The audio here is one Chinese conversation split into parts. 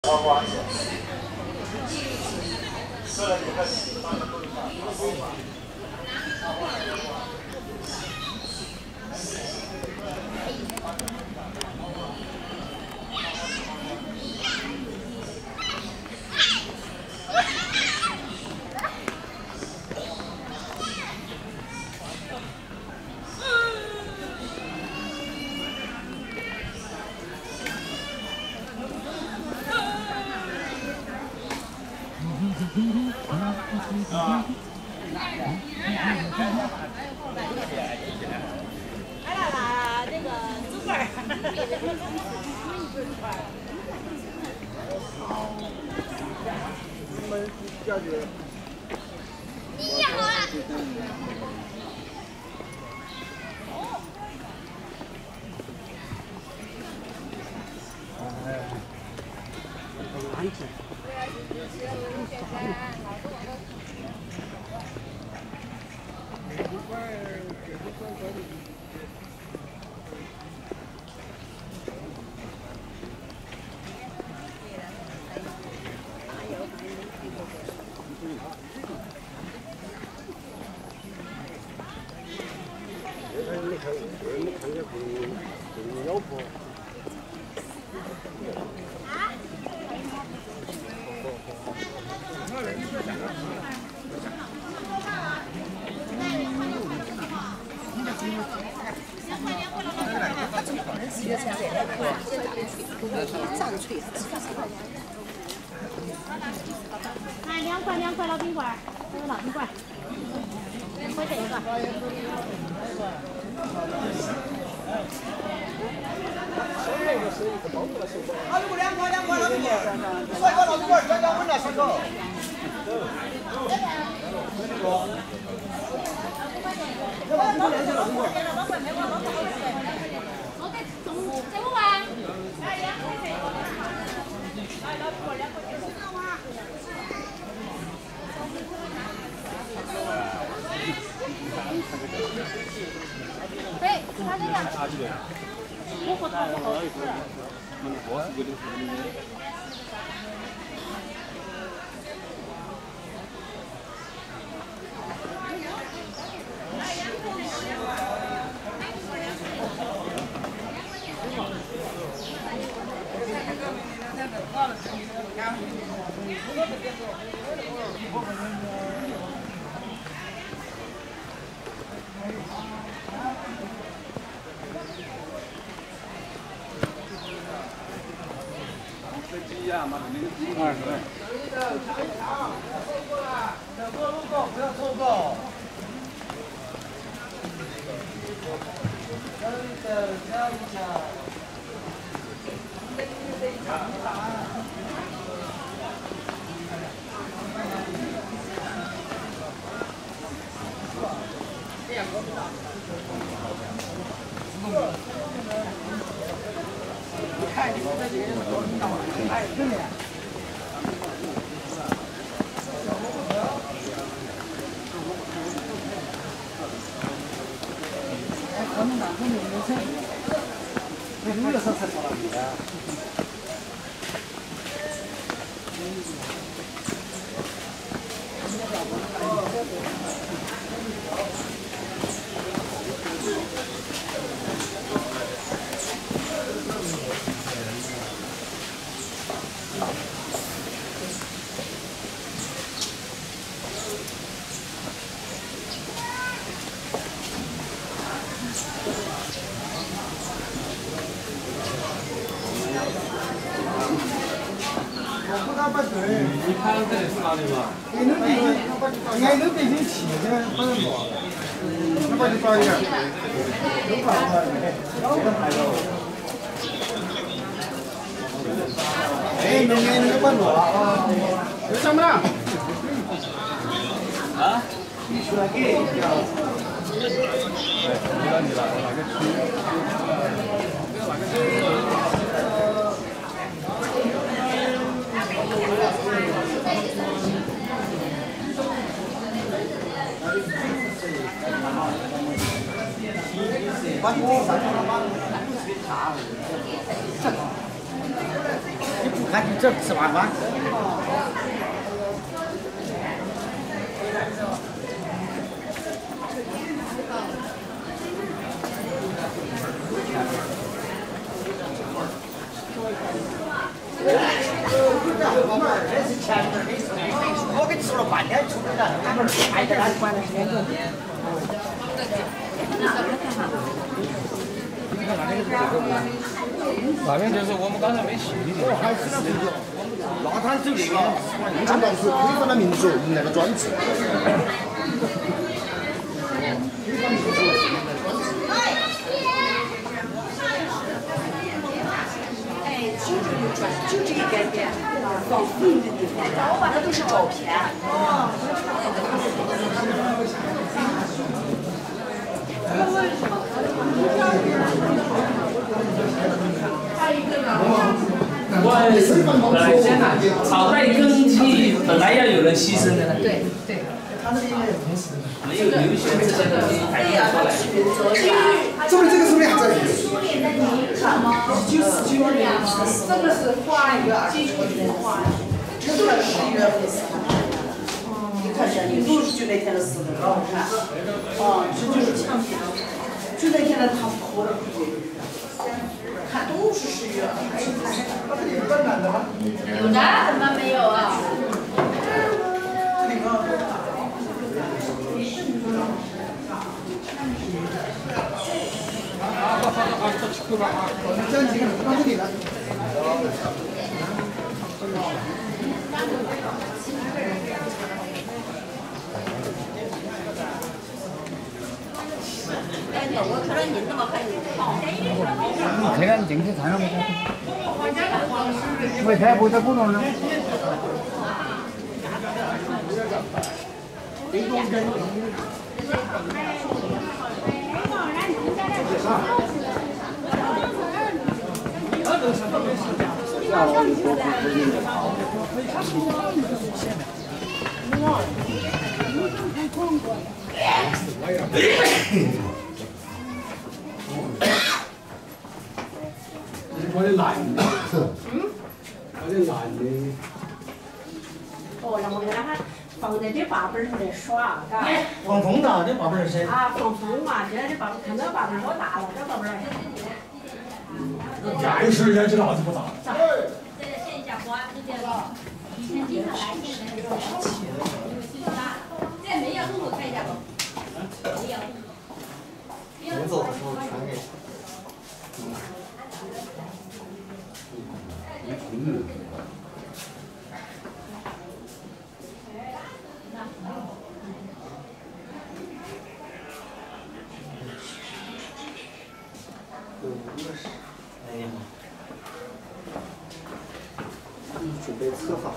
来2块老冰棍，这个老冰棍，2块这个。 啊，如果2块老冰棍，帅哥老冰棍，专家问了帅哥。 对，他这个。我操，我好吃。 不要错过。真的真的。你看你们这几个人多领导，哎，真的。他们哪个没有菜？那6月份才炒了米的。 你看这里是哪里嘛？ 你能北京起的，不能多。那把你抓一点。有搞的，哎，明天你关注啊！有什么呢？啊？你出来给一下。哎，你了，哪个区？哪个区？把你这个啥？你不看你这吃晚饭。我给吃了半天，出来了，俺们还在那关了时间够。 那边就是我们刚才没去的。 还是那个，那他走那个共产党是推翻了民主那个专制。 就这一点点放风的地方，那都是照片。 本来现在朝代更替，本来要有人牺牲的。 对对。 没有留学这些东西还没有出来。 这个是两在苏联的你看吗？1949年，这个是华语，19年华语，这都是11月份死的。你看见你都是就那天的死的，看，这就是枪毙的，就那天的他哭了，看都是11月份。 有的怎么没有啊？ 我看到你那么还有这个进去看了没？我才不在不弄呢。 我的男的，我的男的。 哦，那我给他放在这爸本上来耍，嘎。 放风的，这爸爸是谁？ 啊，放风嘛，现在这爸看这爸本老大了，这爸本。 电视也知道这么大。 这个线下花，这边以前经常来，现在这没有动作看一下不？没有。 我走的时候传给。哎呀，准备策划。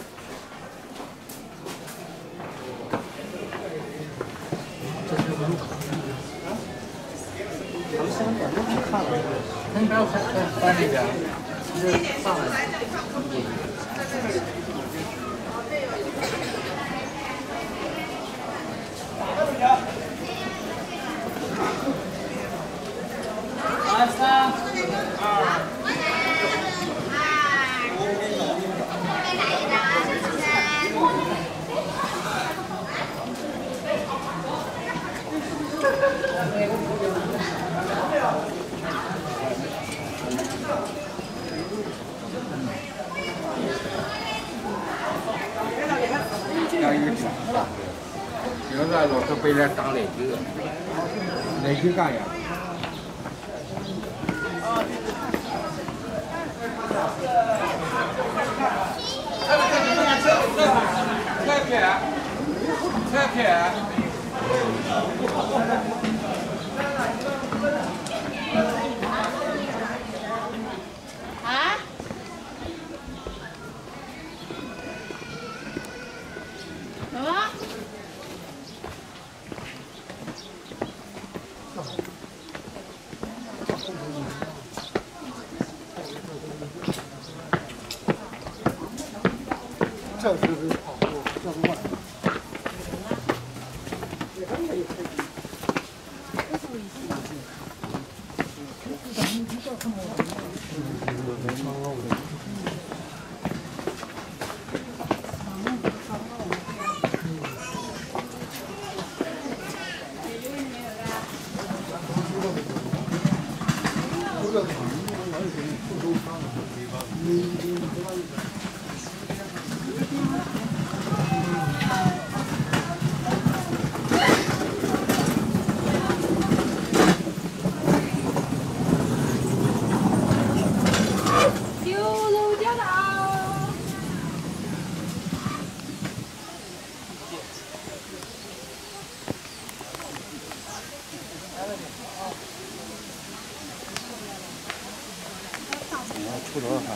他们现在都去看了，应该在那边，就是上来。 现在老是被人当内疚，内疚感呀。菜片。 啊？什么？ 这是跑步，这不管。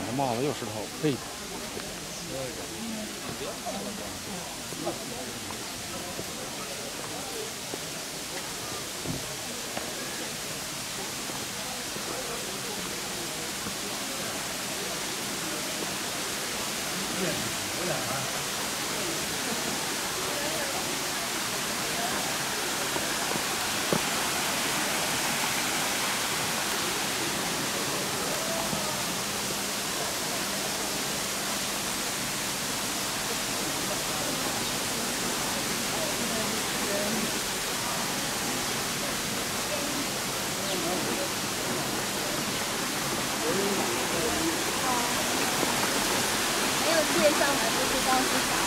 帽子又石头，嘿。 没有介绍还不知道是啥。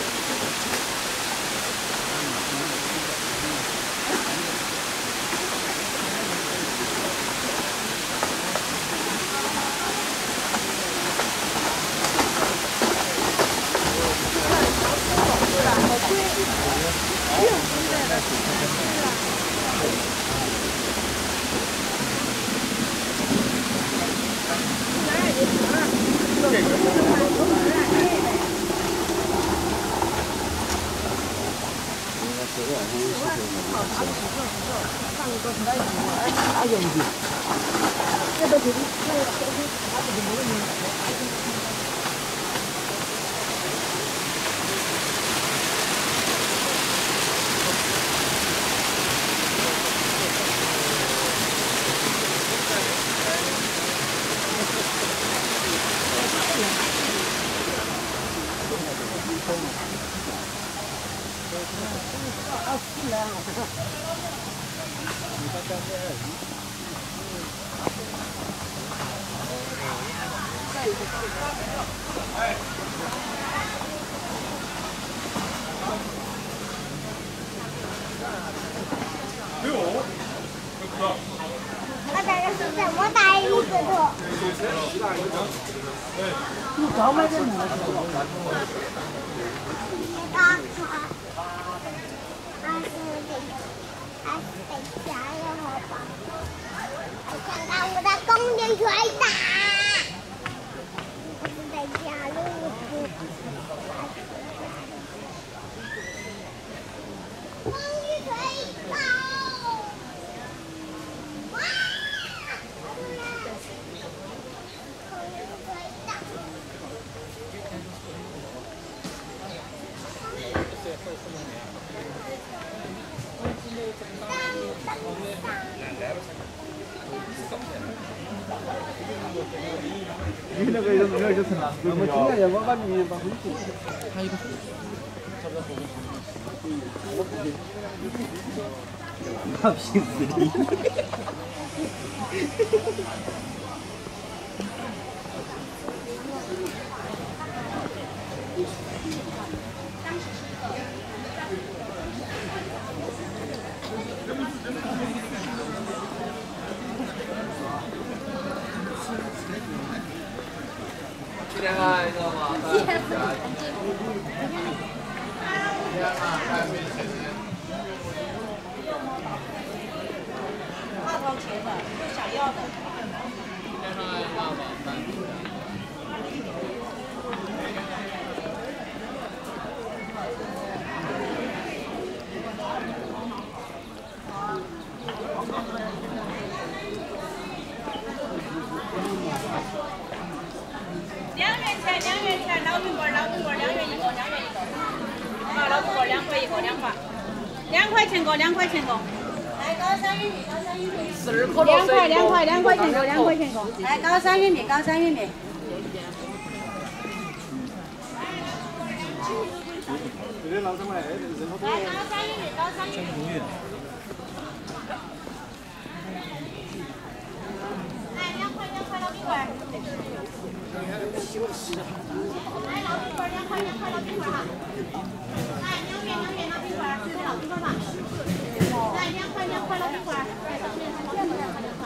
你那个有没有就成了？我们今年要把米把回去。还有一个。那屁死你！ 恋爱知道吗？ 二套钱的，就想要的。2元钱，老苹果，2元一个，好，老苹果2块一个，2块，2块钱个。来高山玉米，2块钱个。来高山玉米。来高山玉米。来2块老冰棍。来老冰棍2块老冰棍哈。来2元老冰棍，这是老冰棍吧？来2块老冰棍。来2块老冰棍。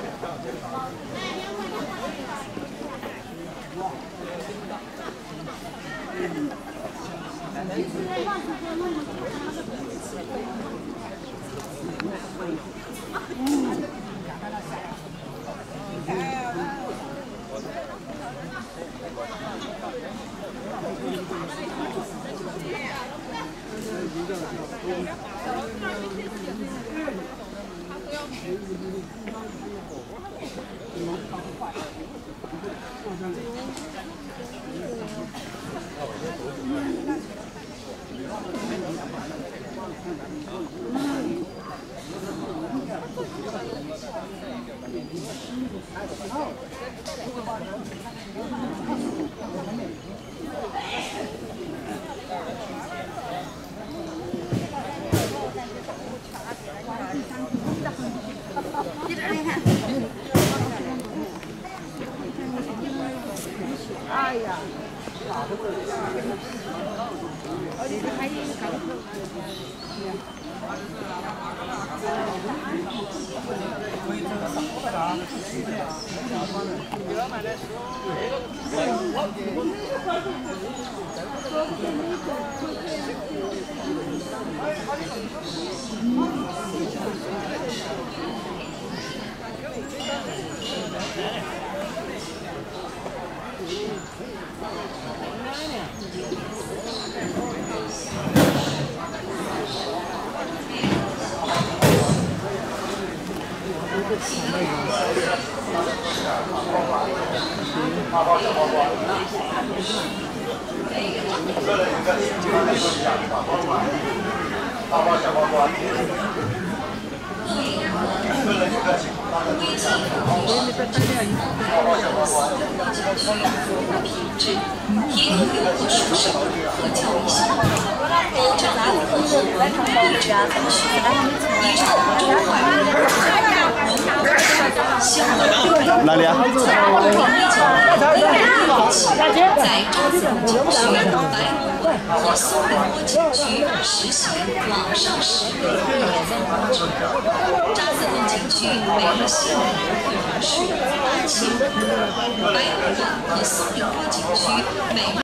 哪里啊？ 在渣滓景区、白虎湾和松林窝景区实行网上10个月免费入住。渣滓景区每个县会员是8000，白虎湾和松林窝景区每